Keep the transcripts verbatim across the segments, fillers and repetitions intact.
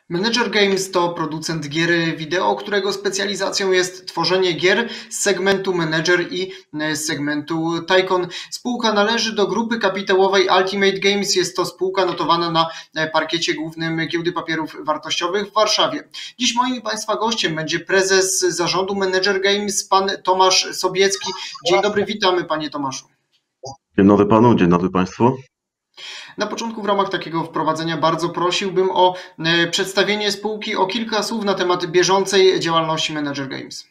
Manager Games to producent gier wideo, którego specjalizacją jest tworzenie gier z segmentu Manager i z segmentu Tycoon. Spółka należy do grupy kapitałowej Ultimate Games. Jest to spółka notowana na parkiecie głównym Giełdy Papierów Wartościowych w Warszawie. Dziś moim Państwa gościem będzie prezes zarządu Manager Games, pan Tomasz Sobiecki. Dzień dobry, witamy Panie Tomaszu. Dzień dobry Panu, dzień dobry Państwu. Na początku w ramach takiego wprowadzenia bardzo prosiłbym o przedstawienie spółki, o kilka słów na temat bieżącej działalności Manager Games.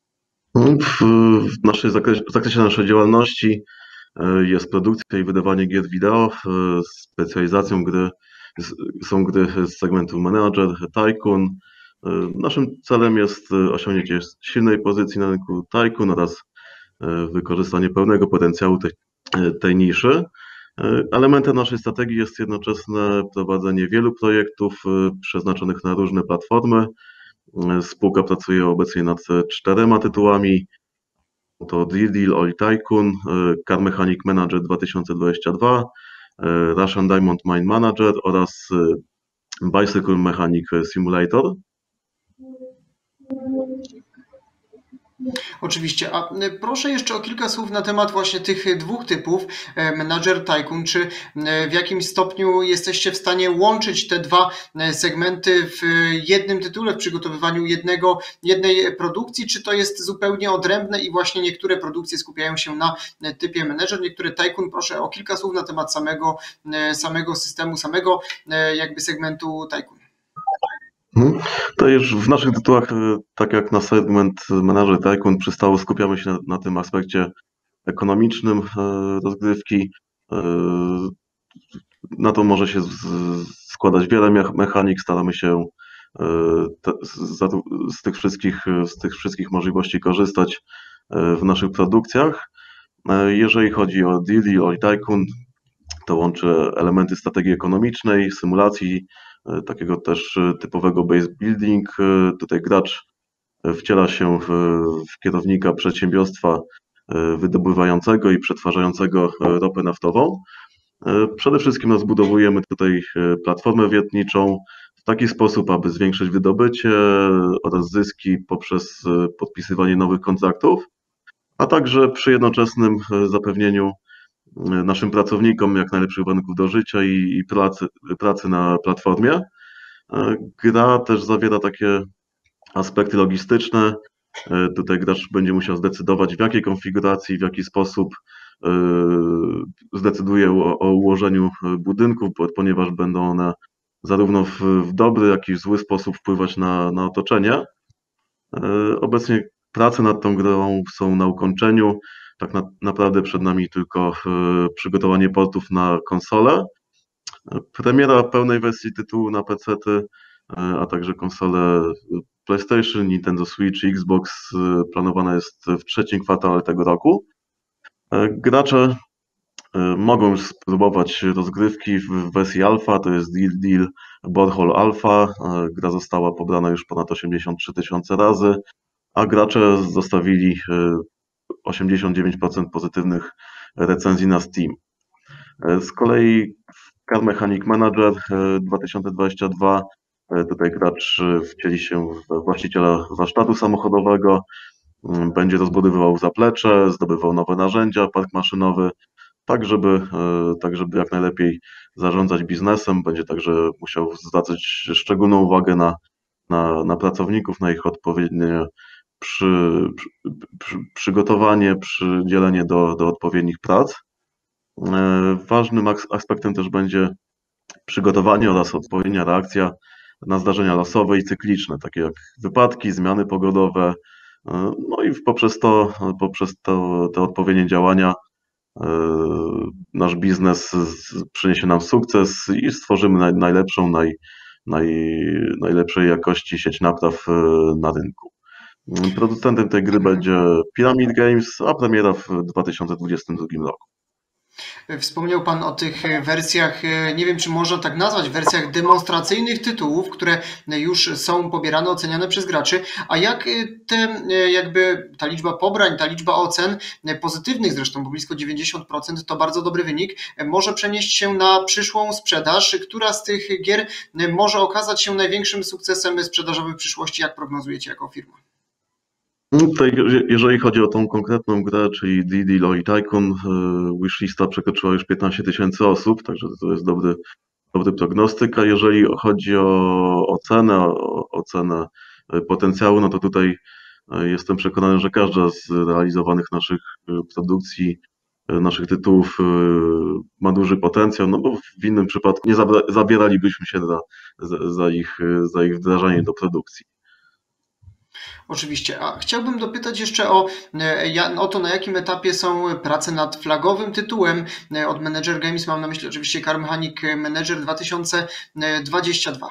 W, naszej zakresie, w zakresie naszej działalności jest produkcja i wydawanie gier wideo. Specjalizacją gry są gry z segmentu Manager, Tycoon. Naszym celem jest osiągnięcie silnej pozycji na rynku Tycoon oraz wykorzystanie pełnego potencjału tej, tej niszy. Elementem naszej strategii jest jednoczesne prowadzenie wielu projektów przeznaczonych na różne platformy. Spółka pracuje obecnie nad czterema tytułami. To Deal Deal Oil Tycoon, Car Mechanic Manager dwa tysiące dwadzieścia dwa, Russian Diamond Mine Manager oraz Bicycle Mechanic Simulator. Oczywiście, a proszę jeszcze o kilka słów na temat właśnie tych dwóch typów, Manager, Tycoon. Czy w jakimś stopniu jesteście w stanie łączyć te dwa segmenty w jednym tytule, w przygotowywaniu jednego, jednej produkcji, czy to jest zupełnie odrębne i właśnie niektóre produkcje skupiają się na typie Manager, niektóre Tycoon? Proszę o kilka słów na temat samego, samego systemu, samego jakby segmentu Tycoon. To już w naszych tytułach, tak jak na segment Manager Tycoon, przystało, skupiamy się na, na tym aspekcie ekonomicznym rozgrywki. Na to może się z, składać wiele mechanik. Staramy się te, z, z, tych wszystkich, z tych wszystkich możliwości korzystać w naszych produkcjach. Jeżeli chodzi o Deal Deal Oil Tycoon, to łączy elementy strategii ekonomicznej, symulacji, takiego też typowego base building. Tutaj gracz wciela się w, w kierownika przedsiębiorstwa wydobywającego i przetwarzającego ropę naftową. Przede wszystkim rozbudowujemy tutaj platformę wiertniczą w taki sposób, aby zwiększyć wydobycie oraz zyski poprzez podpisywanie nowych kontraktów, a także przy jednoczesnym zapewnieniu naszym pracownikom jak najlepszych warunków do życia i, i pracy, pracy na platformie. Gra też zawiera takie aspekty logistyczne. Tutaj gracz będzie musiał zdecydować, w jakiej konfiguracji, w jaki sposób zdecyduje o, o ułożeniu budynków, ponieważ będą one zarówno w, w dobry, jak i w zły sposób wpływać na, na otoczenie. Obecnie prace nad tą grą są na ukończeniu. Tak na, naprawdę przed nami tylko przygotowanie portów na konsolę. Premiera pełnej wersji tytułu na pecety, a także konsole PlayStation, Nintendo Switch i Xbox planowana jest w trzecim kwartale tego roku. Gracze mogą już spróbować rozgrywki w wersji alfa, to jest Deal Deal Borehole Alpha. Gra została pobrana już ponad osiemdziesiąt trzy tysiące razy, a gracze zostawili osiemdziesiąt dziewięć procent pozytywnych recenzji na Steam. Z kolei Car Mechanic Manager dwa tysiące dwadzieścia dwa, tutaj gracz wcieli się w właściciela warsztatu samochodowego, będzie rozbudowywał zaplecze, zdobywał nowe narzędzia, park maszynowy, tak żeby, tak żeby jak najlepiej zarządzać biznesem. Będzie także musiał zwracać szczególną uwagę na, na, na pracowników, na ich odpowiednie Przy, przy, przygotowanie, przydzielenie do, do odpowiednich prac. Ważnym aspektem też będzie przygotowanie oraz odpowiednia reakcja na zdarzenia losowe i cykliczne, takie jak wypadki, zmiany pogodowe. No i poprzez to, poprzez to, te odpowiednie działania nasz biznes przyniesie nam sukces i stworzymy najlepszą, naj, naj, najlepszej jakości sieć napraw na rynku. Producentem tej gry będzie Pyramid Games, a premiera w dwa tysiące dwudziestym drugim roku. Wspomniał Pan o tych wersjach, nie wiem czy można tak nazwać, wersjach demonstracyjnych tytułów, które już są pobierane, oceniane przez graczy, a jak te, jakby ta liczba pobrań, ta liczba ocen, pozytywnych zresztą, bo blisko dziewięćdziesiąt procent to bardzo dobry wynik, może przenieść się na przyszłą sprzedaż? Która z tych gier może okazać się największym sukcesem sprzedażowym w przyszłości, jak prognozujecie jako firma? Tutaj, jeżeli chodzi o tą konkretną grę, czyli Didi Lori Tycoon, wishlista przekroczyła już piętnaście tysięcy osób, także to jest dobry, dobry prognostyk. A jeżeli chodzi o ocenę, o ocenę potencjału, no to tutaj jestem przekonany, że każda z realizowanych naszych produkcji, naszych tytułów ma duży potencjał, no bo w innym przypadku nie zabieralibyśmy się za, za, ich, za ich wdrażanie do produkcji. Oczywiście. A chciałbym dopytać jeszcze o, o to, na jakim etapie są prace nad flagowym tytułem od Manager Games. Mam na myśli oczywiście Car Mechanic Manager dwa tysiące dwadzieścia dwa.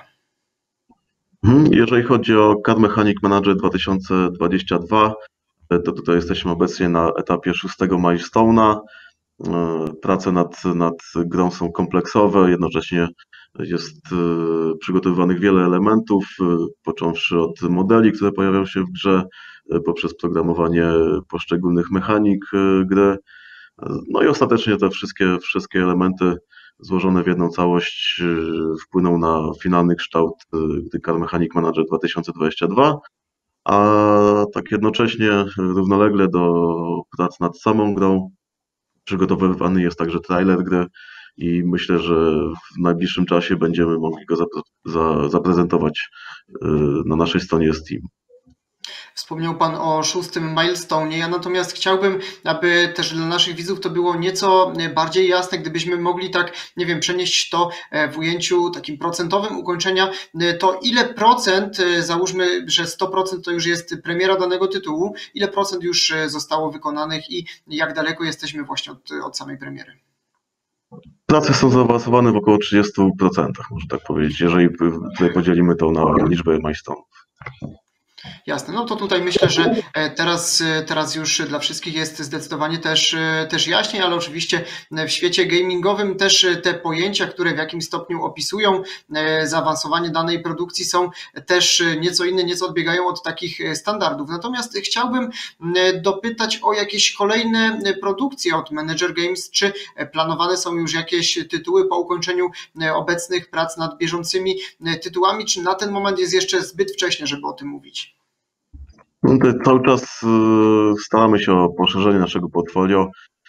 Jeżeli chodzi o Car Mechanic Manager dwa tysiące dwadzieścia dwa, to tutaj jesteśmy obecnie na etapie szóstego milestone'a. Prace nad, nad grą są kompleksowe, jednocześnie jest przygotowywanych wiele elementów, począwszy od modeli, które pojawią się w grze, poprzez programowanie poszczególnych mechanik gry. No i ostatecznie te wszystkie, wszystkie elementy złożone w jedną całość wpłyną na finalny kształt gry Car Mechanic Manager dwa tysiące dwadzieścia dwa, a tak jednocześnie równolegle do prac nad samą grą przygotowywany jest także trailer gry i myślę, że w najbliższym czasie będziemy mogli go zaprezentować na naszej stronie Steam. Wspomniał Pan o szóstym milestone. Ja natomiast chciałbym, aby też dla naszych widzów to było nieco bardziej jasne, gdybyśmy mogli tak, nie wiem, przenieść to w ujęciu takim procentowym ukończenia, to ile procent, załóżmy, że sto procent to już jest premiera danego tytułu, ile procent już zostało wykonanych i jak daleko jesteśmy właśnie od, od samej premiery? Prace są zaawansowane w około trzydziestu procentach, można tak powiedzieć, jeżeli tutaj podzielimy to na liczbę milestone'ów. Jasne, no to tutaj myślę, że teraz, teraz już dla wszystkich jest zdecydowanie też, też jaśniej, ale oczywiście w świecie gamingowym też te pojęcia, które w jakimś stopniu opisują zaawansowanie danej produkcji, są też nieco inne, nieco odbiegają od takich standardów. Natomiast chciałbym dopytać o jakieś kolejne produkcje od Manager Games, czy planowane są już jakieś tytuły po ukończeniu obecnych prac nad bieżącymi tytułami, czy na ten moment jest jeszcze zbyt wcześnie, żeby o tym mówić? No cały czas staramy się o poszerzenie naszego portfolio.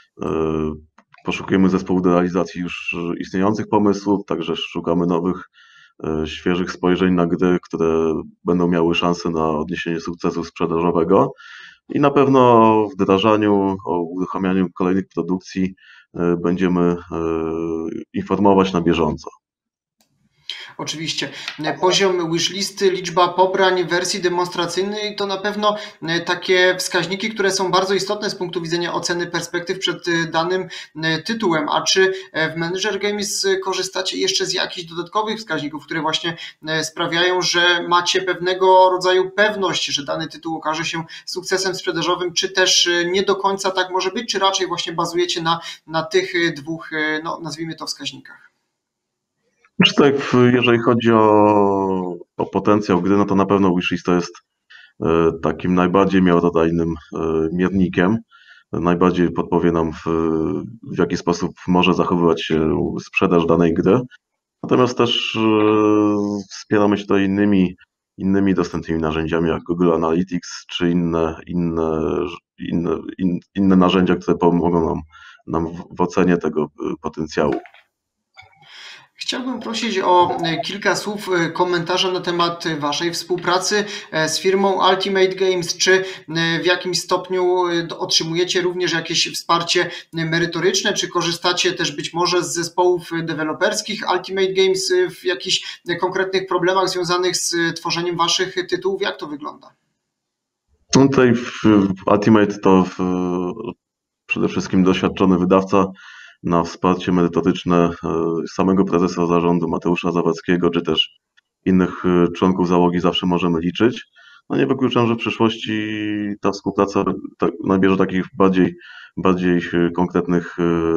Poszukujemy zespołu do realizacji już istniejących pomysłów, także szukamy nowych, świeżych spojrzeń na gry, które będą miały szansę na odniesienie sukcesu sprzedażowego. I na pewno o wdrażaniu, o uruchamianiu kolejnych produkcji będziemy informować na bieżąco. Oczywiście. Poziom wishlisty, liczba pobrań, wersji demonstracyjnej to na pewno takie wskaźniki, które są bardzo istotne z punktu widzenia oceny perspektyw przed danym tytułem. A czy w Manager Games korzystacie jeszcze z jakichś dodatkowych wskaźników, które właśnie sprawiają, że macie pewnego rodzaju pewność, że dany tytuł okaże się sukcesem sprzedażowym, czy też nie do końca tak może być, czy raczej właśnie bazujecie na, na tych dwóch, no, nazwijmy to, wskaźnikach? Tak, jeżeli chodzi o, o potencjał gry, no to na pewno wishlist to jest takim najbardziej miarodajnym miernikiem. Najbardziej podpowie nam, w, w jaki sposób może zachowywać się sprzedaż danej gry. Natomiast też wspieramy się to innymi, innymi dostępnymi narzędziami, jak Google Analytics, czy inne, inne, inne, inne narzędzia, które pomogą nam, nam w ocenie tego potencjału. Chciałbym prosić o kilka słów komentarza na temat Waszej współpracy z firmą Ultimate Games. Czy w jakimś stopniu otrzymujecie również jakieś wsparcie merytoryczne, czy korzystacie też być może z zespołów deweloperskich Ultimate Games w jakichś konkretnych problemach związanych z tworzeniem Waszych tytułów? Jak to wygląda? Tutaj w Ultimate to w, przede wszystkim doświadczony wydawca. Na wsparcie merytoryczne samego prezesa zarządu Mateusza Zawadzkiego, czy też innych członków załogi zawsze możemy liczyć. no nie wykluczam, że w przyszłości ta współpraca tak, nabierze takich bardziej, bardziej konkretnych,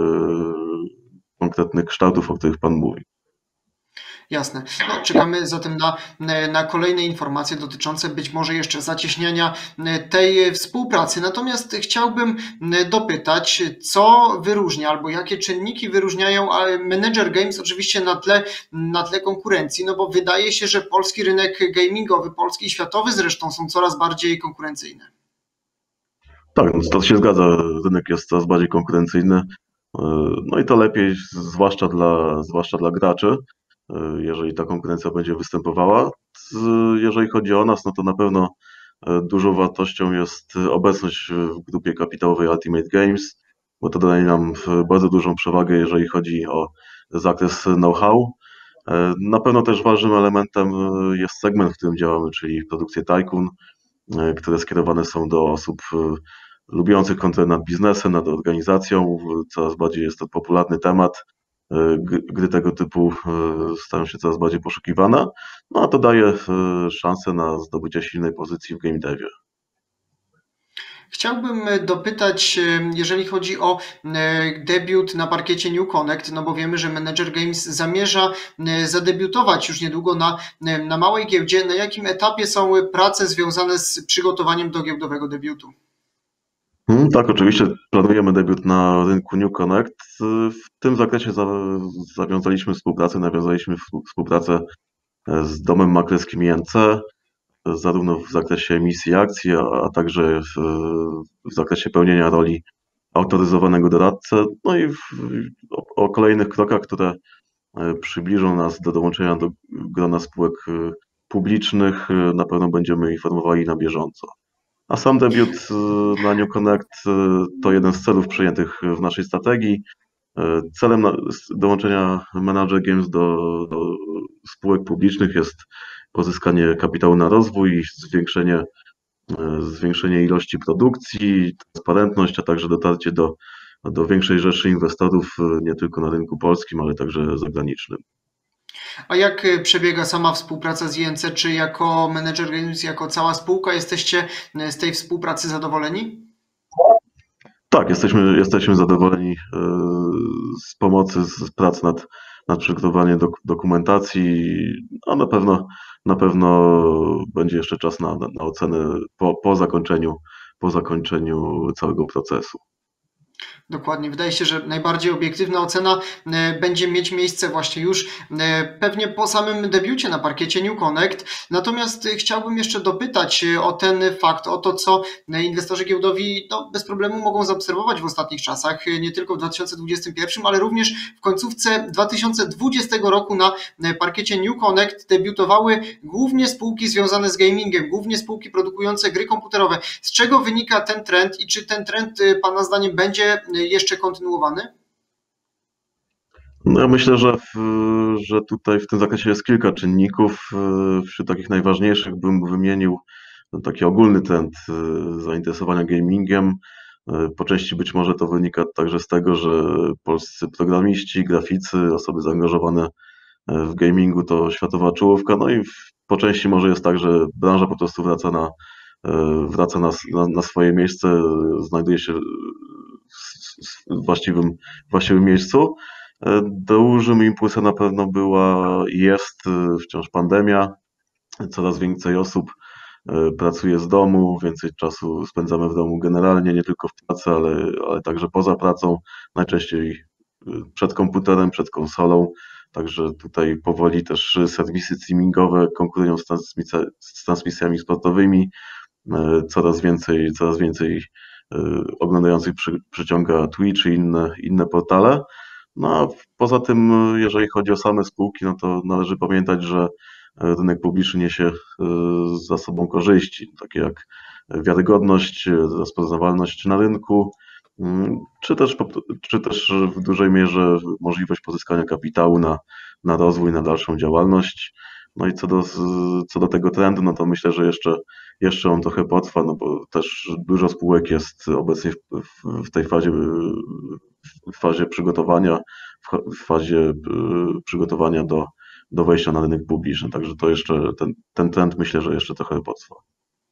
konkretnych kształtów, o których Pan mówi. Jasne. No, czekamy zatem na, na kolejne informacje dotyczące być może jeszcze zacieśniania tej współpracy. Natomiast chciałbym dopytać, co wyróżnia albo jakie czynniki wyróżniają Manager Games oczywiście na tle, na tle konkurencji, no bo wydaje się, że polski rynek gamingowy, polski i światowy zresztą są coraz bardziej konkurencyjne. Tak, no to się zgadza. Rynek jest coraz bardziej konkurencyjny. No i to lepiej, zwłaszcza dla, zwłaszcza dla graczy, jeżeli ta konkurencja będzie występowała. Jeżeli chodzi o nas, no to na pewno dużą wartością jest obecność w grupie kapitałowej Ultimate Games, bo to daje nam bardzo dużą przewagę, jeżeli chodzi o zakres know-how. Na pewno też ważnym elementem jest segment, w którym działamy, czyli produkcje Tycoon, które skierowane są do osób lubiących kontrolę nad biznesem, nad organizacją. Coraz bardziej jest to popularny temat. Gry tego typu stają się coraz bardziej poszukiwane, no a to daje szansę na zdobycie silnej pozycji w game devie. Chciałbym dopytać, jeżeli chodzi o debiut na parkiecie New Connect, no bo wiemy, że Manager Games zamierza zadebiutować już niedługo na, na małej giełdzie. Na jakim etapie są prace związane z przygotowaniem do giełdowego debiutu? Hmm, tak, oczywiście planujemy debiut na rynku New Connect. W tym zakresie za, zawiązaliśmy współpracę, nawiązaliśmy współpracę z domem maklerskim I N C, zarówno w zakresie emisji akcji, a, a także w, w zakresie pełnienia roli autoryzowanego doradcy. No i w, o, o kolejnych krokach, które przybliżą nas do dołączenia do grona spółek publicznych, na pewno będziemy informowali na bieżąco. A sam debiut na New Connect to jeden z celów przyjętych w naszej strategii. Celem dołączenia Manager Games do, do spółek publicznych jest pozyskanie kapitału na rozwój, zwiększenie, zwiększenie ilości produkcji, transparentność, a także dotarcie do, do większej rzeszy inwestorów nie tylko na rynku polskim, ale także zagranicznym. A jak przebiega sama współpraca z I N C? Czy jako Manager Games, jako cała spółka jesteście z tej współpracy zadowoleni? Tak, jesteśmy, jesteśmy zadowoleni z pomocy, z prac nad, nad przygotowaniem dok dokumentacji, a na pewno, na pewno będzie jeszcze czas na, na ocenę po, po, zakończeniu, po zakończeniu całego procesu. Dokładnie. Wydaje się, że najbardziej obiektywna ocena będzie mieć miejsce właśnie już pewnie po samym debiucie na parkiecie New Connect. Natomiast chciałbym jeszcze dopytać o ten fakt, o to, co inwestorzy giełdowi no, bez problemu mogą zaobserwować w ostatnich czasach, nie tylko w dwa tysiące dwudziestym pierwszym, ale również w końcówce dwa tysiące dwudziestego roku na parkiecie New Connect debiutowały głównie spółki związane z gamingiem, głównie spółki produkujące gry komputerowe. Z czego wynika ten trend i czy ten trend Pana zdaniem będzie jeszcze kontynuowany? No ja myślę, że, w, że tutaj w tym zakresie jest kilka czynników. Wśród takich najważniejszych bym wymienił taki ogólny trend zainteresowania gamingiem. Po części być może to wynika także z tego, że polscy programiści, graficy, osoby zaangażowane w gamingu to światowa czołówka. No i po części może jest tak, że branża po prostu wraca na, wraca na, na, na swoje miejsce, znajduje się w właściwym, właściwym miejscu. Dużym impulsem na pewno była i jest wciąż pandemia. Coraz więcej osób pracuje z domu, więcej czasu spędzamy w domu generalnie, nie tylko w pracy, ale, ale także poza pracą, najczęściej przed komputerem, przed konsolą. Także tutaj powoli też serwisy streamingowe konkurują z, transmisja, z transmisjami sportowymi. Coraz więcej, coraz więcej oglądających przy, przyciąga Twitch i inne, inne portale. No a poza tym, jeżeli chodzi o same spółki, no to należy pamiętać, że rynek publiczny niesie za sobą korzyści, takie jak wiarygodność, rozpoznawalność na rynku, czy też, czy też w dużej mierze możliwość pozyskania kapitału na, na rozwój, na dalszą działalność. No i co do, co do tego trendu, no to myślę, że jeszcze, jeszcze on trochę potrwa, no bo też dużo spółek jest obecnie w, w, w tej fazie, w fazie przygotowania, w fazie przygotowania do, do wejścia na rynek publiczny. Także to jeszcze, ten, ten trend myślę, że jeszcze trochę potrwa.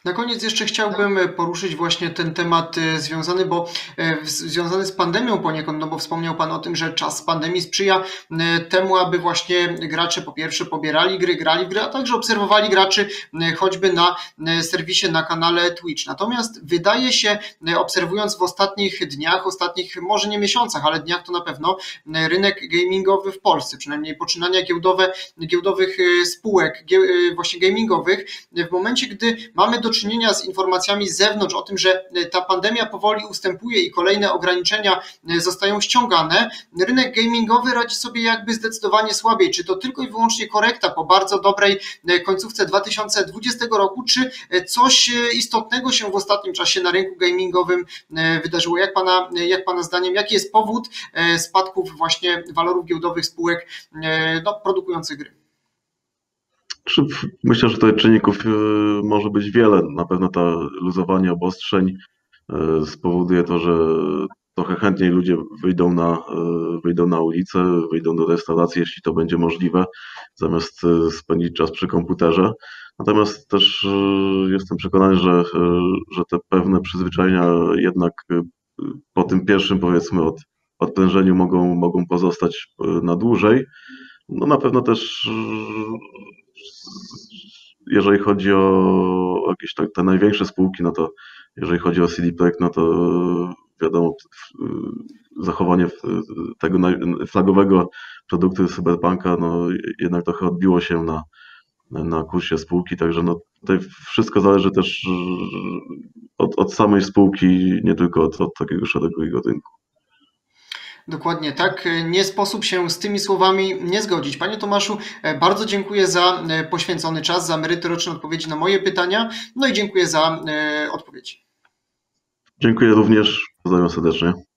Na koniec jeszcze chciałbym poruszyć właśnie ten temat e, związany, bo e, w- związany z pandemią poniekąd, no bo wspomniał Pan o tym, że czas pandemii sprzyja e, temu, aby właśnie gracze po pierwsze pobierali gry, grali w gry, a także obserwowali graczy e, choćby na e, serwisie, na kanale Twitch. Natomiast wydaje się, e, obserwując w ostatnich dniach, ostatnich może nie miesiącach, ale dniach to na pewno, e, rynek gamingowy w Polsce, przynajmniej poczynania giełdowe, giełdowych e, spółek, gie, e, właśnie gamingowych, w momencie, gdy mamy do czynienia z informacjami z zewnątrz o tym, że ta pandemia powoli ustępuje i kolejne ograniczenia zostają ściągane, rynek gamingowy radzi sobie jakby zdecydowanie słabiej. Czy to tylko i wyłącznie korekta po bardzo dobrej końcówce dwa tysiące dwudziestego roku, czy coś istotnego się w ostatnim czasie na rynku gamingowym wydarzyło? Jak pana, jak pana zdaniem, jaki jest powód spadków właśnie walorów giełdowych spółek no, produkujących gry? Czy- Myślę, że tutaj czynników y, może być wiele. Na pewno to luzowanie obostrzeń y, spowoduje to, że trochę chętniej ludzie wyjdą na, y, wyjdą na ulicę, wyjdą do restauracji, jeśli to będzie możliwe, zamiast y, spędzić czas przy komputerze. Natomiast też y, jestem przekonany, że, y, że te pewne przyzwyczajenia jednak y, po tym pierwszym, powiedzmy, od, odprężeniu mogą, mogą pozostać y, na dłużej. No na pewno też, jeżeli chodzi o jakieś tak, te największe spółki, no to jeżeli chodzi o C D Projekt, no to wiadomo, zachowanie tego naj- flagowego produktu Cyberpunka, no jednak trochę odbiło się na, na kursie spółki, także no tutaj wszystko zależy też od, od samej spółki, nie tylko od, od takiego szerokiego rynku. Dokładnie tak. Nie sposób się z tymi słowami nie zgodzić. Panie Tomaszu, bardzo dziękuję za poświęcony czas, za merytoryczne odpowiedzi na moje pytania, no i dziękuję za e, odpowiedzi. Dziękuję również, pozdrawiam serdecznie.